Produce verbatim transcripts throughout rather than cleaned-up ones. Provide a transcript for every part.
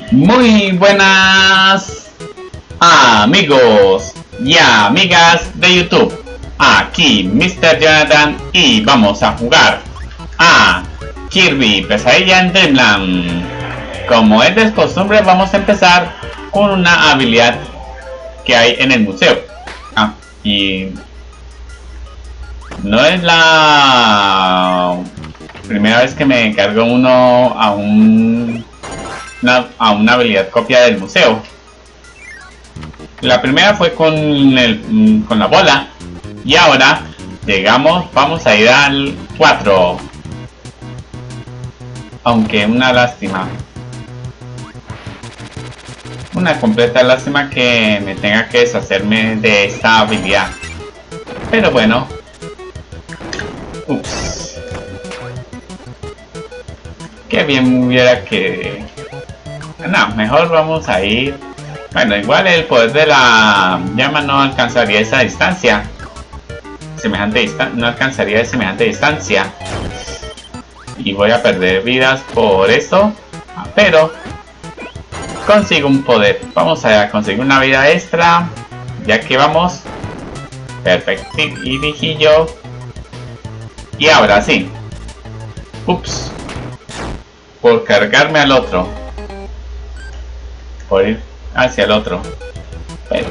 Muy buenas amigos y amigas de YouTube. Aquí mister Jonathan y vamos a jugar a Kirby Pesadilla en Dreamland. Como es de costumbre, vamos a empezar con una habilidad que hay en el museo. Ah, y no es la primera vez que me cargo uno a un una, a una habilidad copia del museo. La primera fue con el con la bola y ahora llegamos, vamos a ir al cuatro. Aunque una lástima, una completa lástima que me tenga que deshacerme de esta habilidad, pero bueno. Ups. Qué bien hubiera que... No, mejor vamos a ir... Bueno, igual el poder de la llama no alcanzaría esa distancia. Semejante distancia, no alcanzaría semejante distancia. Y voy a perder vidas por eso. Pero consigo un poder. Vamos a conseguir una vida extra. Ya que vamos. Perfecto. Y dije yo. Y ahora sí. Ups. Por cargarme al otro. Por ir hacia el otro. Pero...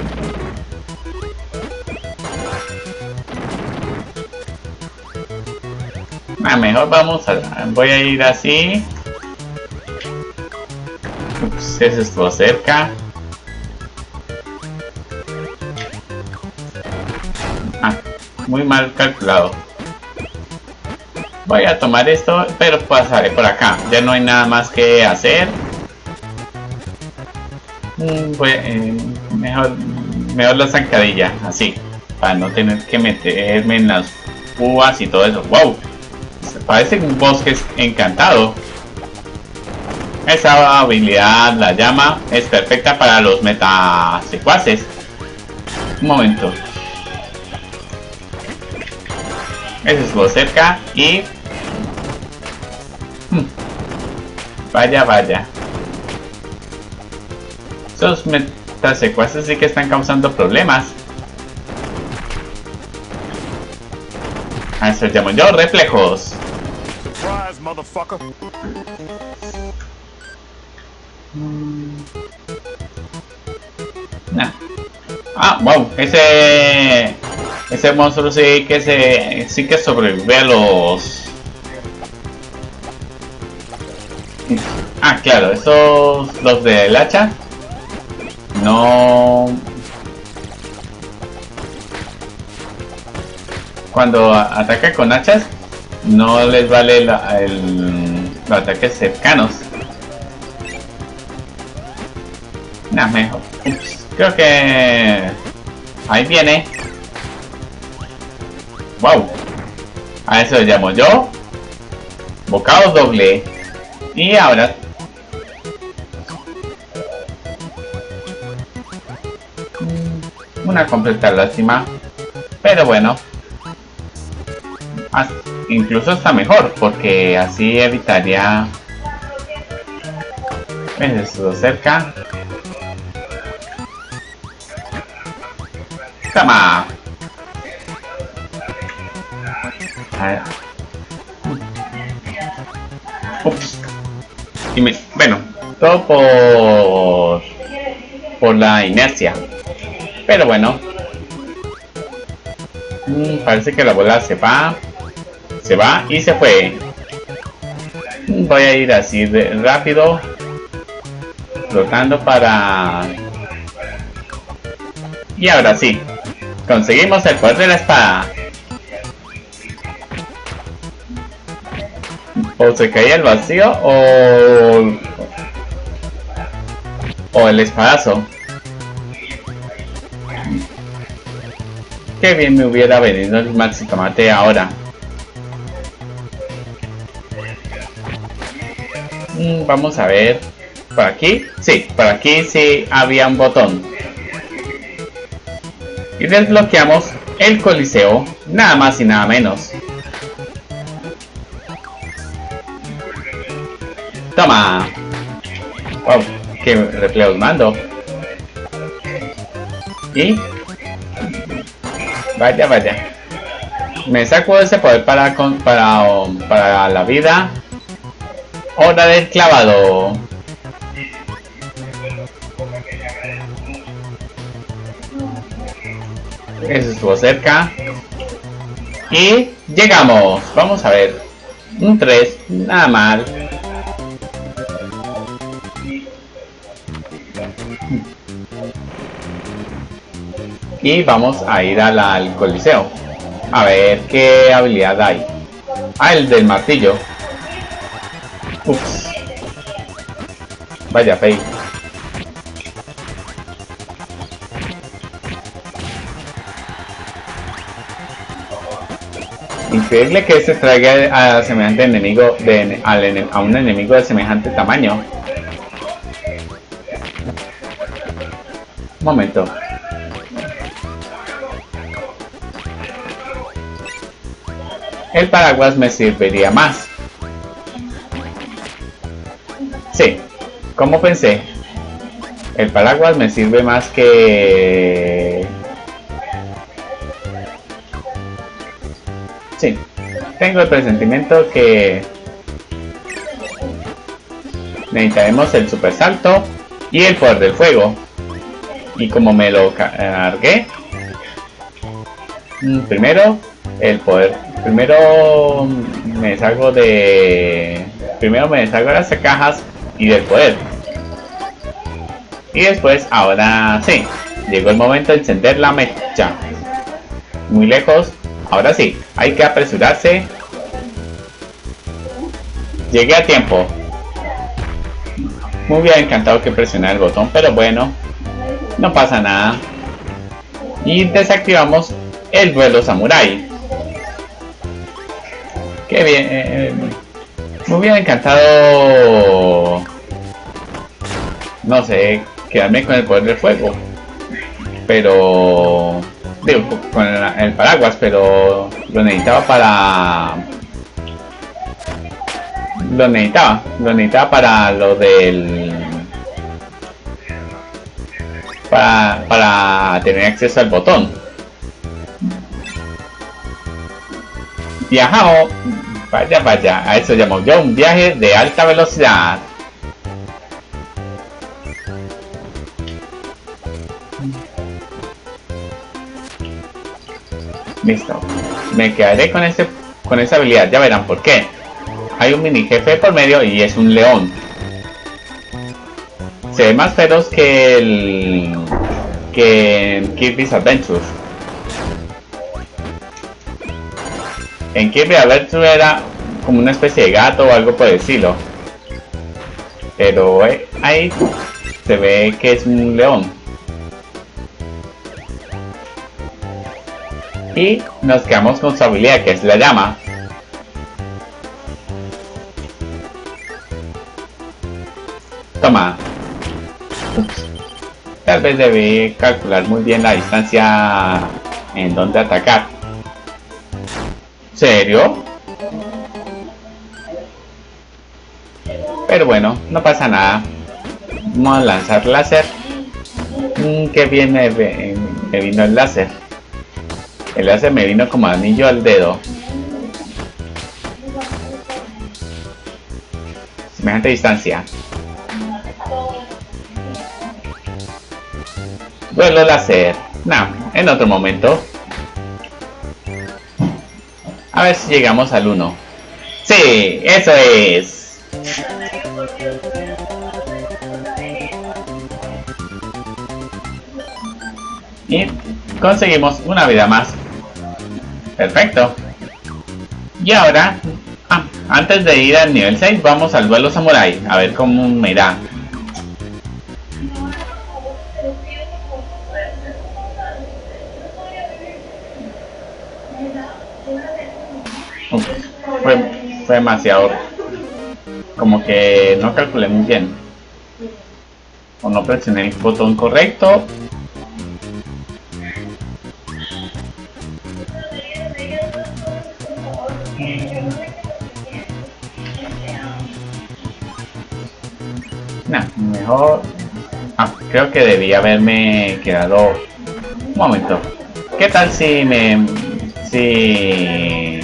Ah, mejor vamos a... Voy a ir así. Ups, ese estuvo cerca. Ah, muy mal calculado. Voy a tomar esto, pero pasaré por acá. Ya no hay nada más que hacer. Voy, eh, mejor, mejor la zancadilla, así, para no tener que meterme en las uvas y todo eso. ¡Wow! Parece un bosque encantado. Esa habilidad, la llama, es perfecta para los metasecuaces. Un momento. Ese estuvo cerca y... Hmm. Vaya, vaya. Esos metasecuaces sí que están causando problemas. A eso llamo yo reflejos. Surprise, motherfucker. Nah. Ah, wow, ese ese monstruo sí que se sí que sobrevive a los... Ah, claro, esos los del hacha no... Cuando ataca con hachas no les vale la, el, los ataques cercanos. Nah, mejor. Ups, creo que... Ahí viene. Wow. A eso le llamo yo bocado doble. Y ahora... Una completa lástima. Pero bueno. Incluso está mejor, porque así evitaría... ¿Ves? Esto cerca. ¡Toma! A ver. Ups. Y me... Bueno, todo por... Por la inercia. Pero bueno. Mm, parece que la bola se va. Se va y se fue. Voy a ir así de rápido, flotando para... Y ahora sí, conseguimos el poder de la espada. O se caía el vacío o... O el espadazo. Qué bien me hubiera venido el Maxi Tomate ahora. Vamos a ver. ¿Por aquí? Sí, por aquí sí había un botón. Y desbloqueamos el Coliseo, nada más y nada menos. Toma. Wow, que reflejos mando. Y vaya, vaya. Me saco ese poder para para para la vida. Hora del clavado. Eso estuvo cerca. Y llegamos. Vamos a ver. Un tres. Nada mal. Y vamos a ir a la, al coliseo. A ver qué habilidad hay. Ah, el del martillo. Ups. Vaya fake. Increíble que se traiga a semejante enemigo de, al, a un enemigo de semejante tamaño. Un momento. El paraguas me serviría más. Sí, como pensé. El paraguas me sirve más que... Sí, tengo el presentimiento que necesitaremos el super salto y el poder del fuego. Y como me lo cargué, primero el poder, primero me deshago de, primero me deshago de las cajas y del poder. Y después, ahora sí, llegó el momento de encender la mecha. Muy lejos. Ahora sí, hay que apresurarse. Llegué a tiempo. Me hubiera encantado que presionara el botón, pero bueno, no pasa nada. Y desactivamos el duelo samurái. Qué bien. Eh, me hubiera encantado, no sé, quedarme con el poder del fuego. Pero... digo, con el, el paraguas, pero lo necesitaba para... Lo necesitaba, lo necesitaba para lo del... Para, para tener acceso al botón. Viajado, vaya, vaya, a eso llamo yo un viaje de alta velocidad. Listo, me quedaré con este, con esa habilidad, ya verán por qué. Hay un mini jefe por medio y es un león. Se ve más feroz que el que en Kirby's Adventure. En Kirby's Adventure era como una especie de gato o algo por el estilo, pero eh, ahí se ve que es un león. Y nos quedamos con su habilidad, que es la llama. Toma. Ups. Tal vez debí calcular muy bien la distancia en donde atacar. ¿Serio? Pero bueno, no pasa nada. Vamos a lanzar láser. Mm, qué bien me, me vino el láser. El láser me vino como anillo al dedo. Semejante distancia. Duelo láser. No, en otro momento. A ver si llegamos al uno. ¡Sí! ¡Eso es! Y conseguimos una vida más. Perfecto. Y ahora, ah, antes de ir al nivel seis, vamos al duelo samurái. A ver cómo me irá. Uf, fue, fue demasiado. Como que no calculé muy bien. O no presioné el botón correcto. Nah, mejor Ah, creo que debía haberme quedado... Un momento. ¿Qué tal si me... Si...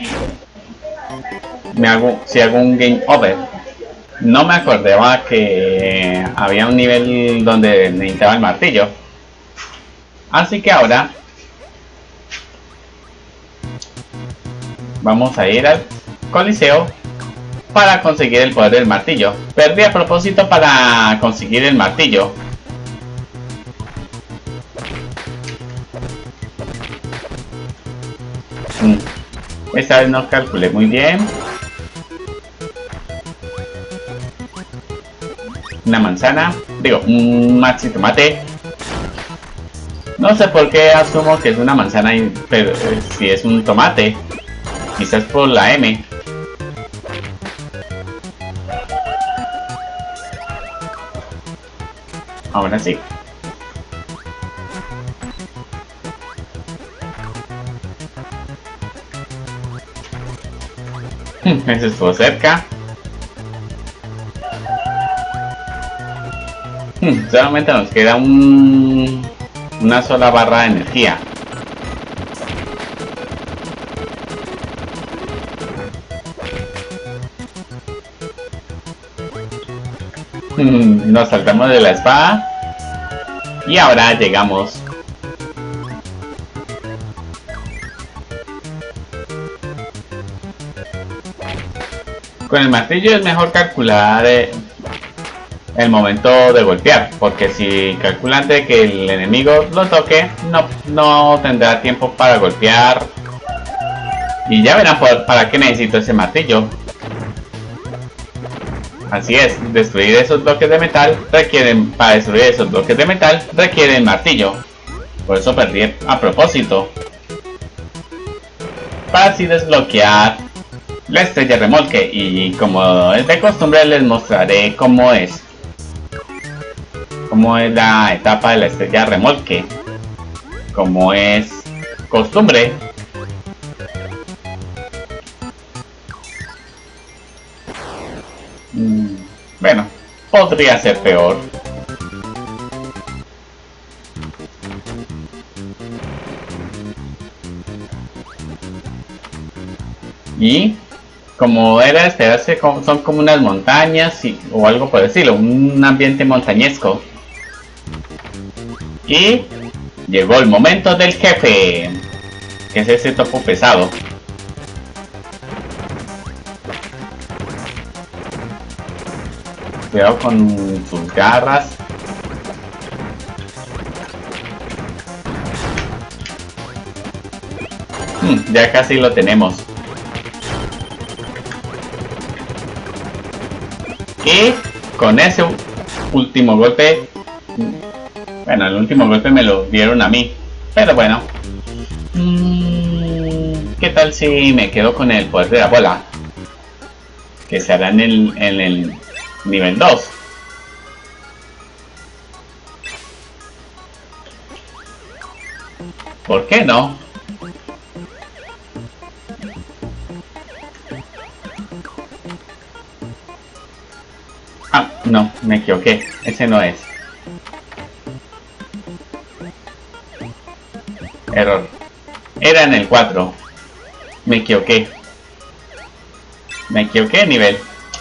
Me hago... Si hago un game over? No me acordaba que había un nivel donde necesitaba el martillo. Así que ahora... Vamos a ir al Coliseo para conseguir el poder del martillo. Perdí a propósito para conseguir el martillo. Mm. Esta vez no calculé muy bien. Una manzana. Digo, un maxi tomate. No sé por qué asumo que es una manzana, pero eh, si es un tomate. Quizás por la M. Ahora sí. Eso estuvo cerca. Solamente nos queda un... una sola barra de energía. Nos saltamos de la espada. Y ahora llegamos. Con el martillo es mejor calcular eh, el momento de golpear, porque si calcula antes de que el enemigo lo toque, no, no tendrá tiempo para golpear. Y ya verán por, para qué necesito ese martillo. Así es, destruir esos bloques de metal requieren, para destruir esos bloques de metal requieren martillo. Por eso perdí a propósito. Para así desbloquear la estrella remolque, y como es de costumbre les mostraré cómo es. Cómo es la etapa de la estrella remolque. Como es costumbre. Bueno, podría ser peor. Y como era de esperarse, son como unas montañas y, o algo por decirlo, un ambiente montañesco. Y llegó el momento del jefe, que es ese topo pesado. Cuidado con sus garras. Hmm, ya casi lo tenemos. Y con ese último golpe... Bueno, el último golpe me lo dieron a mí. Pero bueno. ¿Qué tal si me quedo con el poder de la bola? Que se hará en el... En el nivel dos. ¿Por qué no? Ah, no, me equivoqué. Ese no es. Error. Era en el cuatro. Me equivoqué. Me equivoqué de nivel.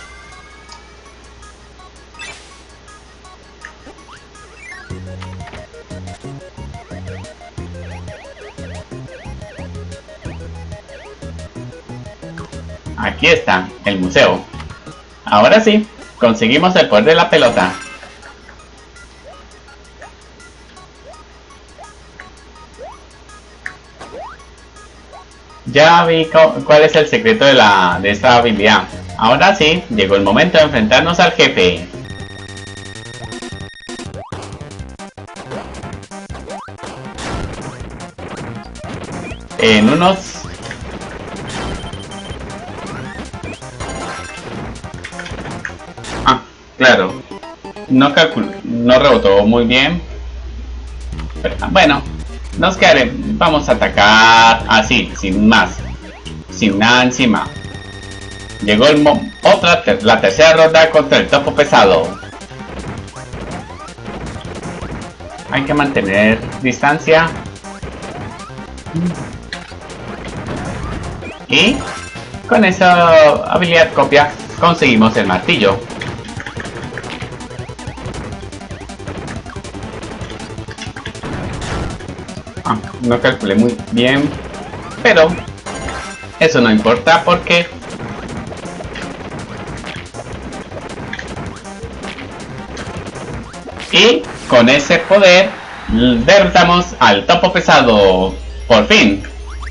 Aquí está, el museo. Ahora sí, conseguimos el poder de la pelota. Ya vi cuál es el secreto de, la, de esta habilidad. Ahora sí, llegó el momento de enfrentarnos al jefe. En unos... Ah, claro. No calculó, no rebotó muy bien. Pero, bueno, nos quedaremos. Vamos a atacar así, sin más. Sin nada encima. Llegó el mo otra, ter la tercera ronda contra el topo pesado. Hay que mantener distancia. Y con esa habilidad copia conseguimos el martillo. Ah, no calculé muy bien, pero eso no importa porque y con ese poder derrotamos al topo pesado. Por fin.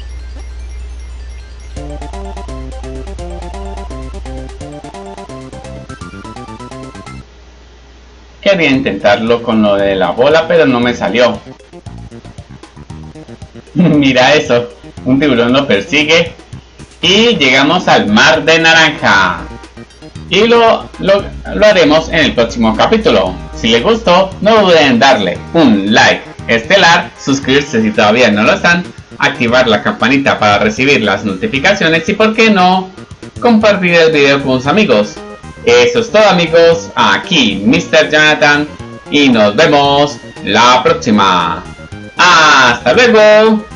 Quería intentarlo con lo de la bola, pero no me salió. Mira eso, un tiburón lo persigue y llegamos al mar de naranja. Y lo, lo, lo haremos en el próximo capítulo. Si les gustó, no duden en darle un like estelar, suscribirse si todavía no lo están, activar la campanita para recibir las notificaciones y, por qué no, compartir el video con sus amigos. Eso es todo, amigos, aquí mister Jonathan y nos vemos la próxima. ¡Hasta luego!